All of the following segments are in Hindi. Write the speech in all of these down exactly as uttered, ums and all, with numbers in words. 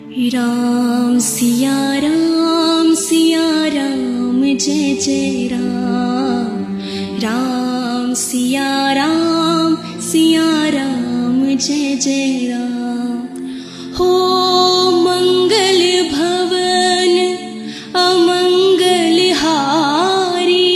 राम सिया राम सिया राम जय जय राम। राम सिया राम सिया राम जय जय राम। हो मंगल भवन अमंगल हारी,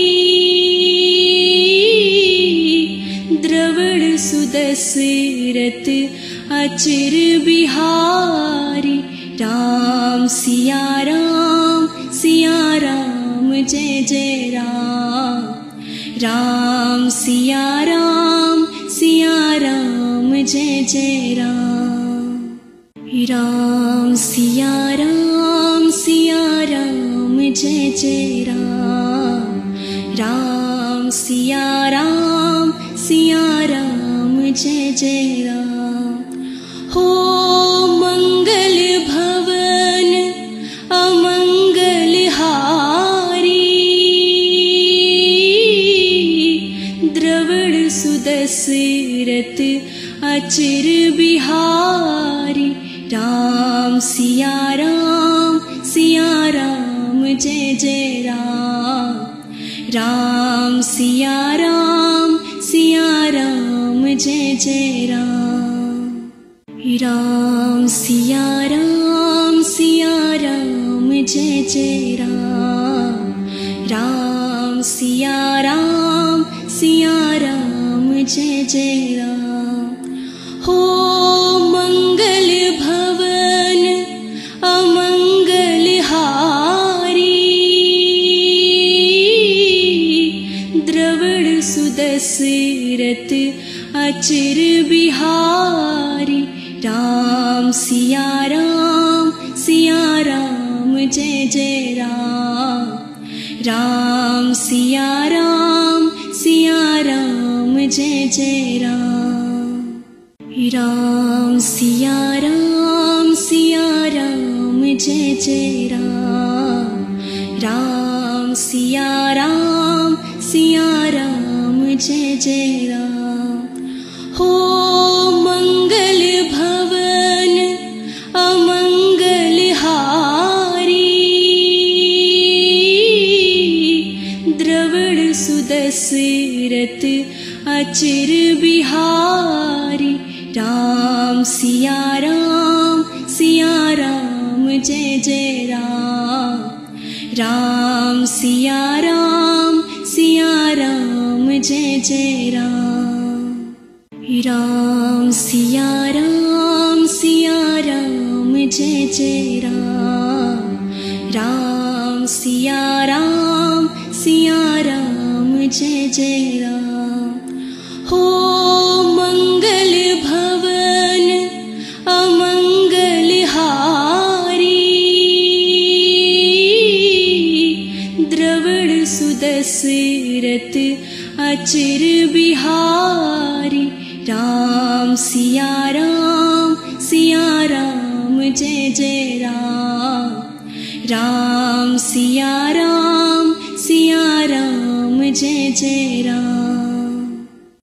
द्रवण सुदशरथ अचिर बिहारी। राम सिया राम सिया राम जय जय राम। राम सिया राम सिया राम जय जय राम। राम सिया राम सिया राम जय जय राम। राम सिया राम सिया राम जय जय राम। हो मंगल भवन अमंगल हारी, द्रवण सुदशरथ अचिर बिहारी। राम सिया राम सिया राम जय जय राम। राम सिया राम सिया राम जय जय राम। राम सिया राम सिया राम जय जय राम। राम सिया राम सिया राम जय जय राम। हो मंगल भवन अमंगल हारी, द्रवण सुदशरथ अचिर बिहारी। राम सिया राम सिया राम जय जय राम। राम सिया राम सिया राम जय जय राम। राम सिया राम सिया राम जय जय राम। राम सिया राम सिया राम जय जय राम। हो मंगल भवन अमंगल हारी, द्रवण सुदशरथ अचिर बिहारी। राम सिया राम सिया राम जय जय राम। राम सिया राम सिया राम जय जय राम। राम सिया राम सिया राम जय जय राम। राम सिया राम सिया राम जय जय राम। हो मंगल भवन अमंगल हारी, द्रवण सुदशरथ अचिर बिहारी। राम सिया राम सिया राम जय जय राम। राम सिया राम सिया राम जय जय राम।